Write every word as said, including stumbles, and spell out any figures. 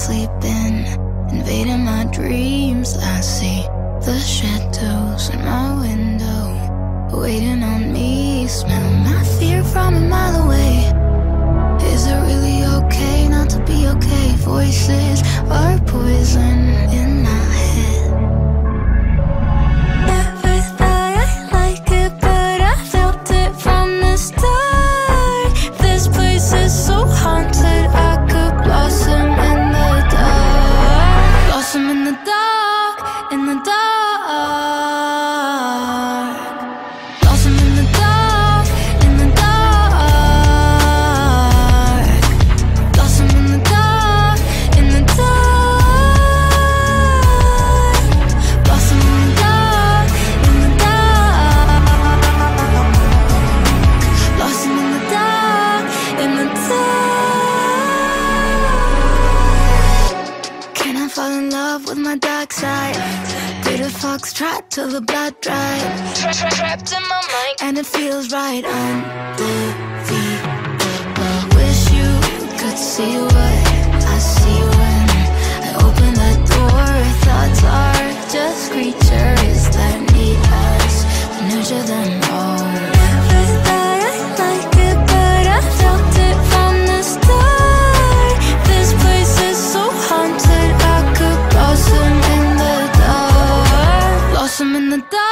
sleeping, invading my dreams. I see the shadows in my window, waiting on me. Smell my fear from a mile away. Is it really okay not to be okay? Voices are poison in my head. Never thought I'd like it, but I felt it from the start. This place is so haunted, I could blossom in the dark. Blossom in the dark, in the dark. Blossom in the dark, in the dark. Blossom in the dark, in the dark. Blossom in the dark, in the dark. Blossom in the dark, in the dark. Can I fall in love with my dark side? Did a foxtrot till the blood dried. Tra tra trapped in my mind, and it feels right. Undefeated. Wish you could see what I see when I open that door. Thoughts are just creatures that need us to nurture them all. Never thought I'd like it, but I felt it from the start. This place is so haunted, I could blossom in the dark. Blossom in the dark.